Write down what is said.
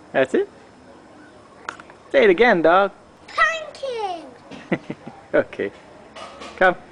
That's it? Say it again, dog. Thank you. Okay. Come.